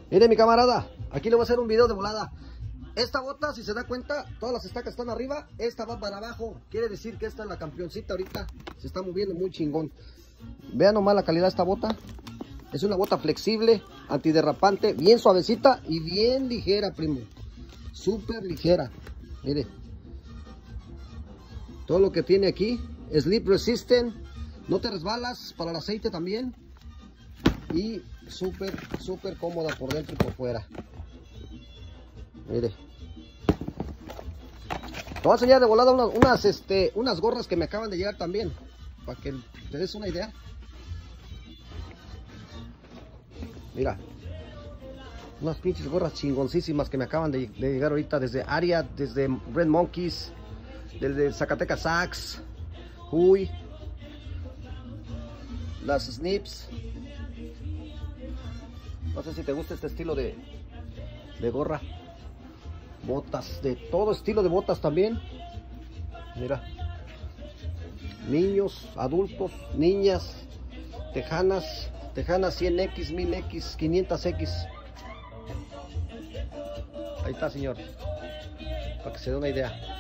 Mire mi camarada, aquí le voy a hacer un video de volada. Esta bota, si se da cuenta, todas las estacas están arriba, esta va para abajo. Quiere decir que esta es la campeoncita ahorita. Se está moviendo muy chingón. Vean nomás la calidad de esta bota. Es una bota flexible, antiderrapante, bien suavecita y bien ligera, primo. Súper ligera. Mire. Todo lo que tiene aquí, slip resistant, no te resbalas, para el aceite también. Y súper cómoda por dentro y por fuera. Mire. Te voy a enseñar de volada unas gorras que me acaban de llegar también, para que te des una idea. Mira, unas pinches gorras chingoncísimas que me acaban de llegar ahorita desde Aria, desde Red Monkeys, desde Zacatecas Sax, Huy, las Snips. No sé si te gusta este estilo de gorra. Botas, de todo estilo de botas también. Mira, niños, adultos, niñas, tejanas 100X, 1000X, 500X. Ahí está, señor, para que se dé una idea.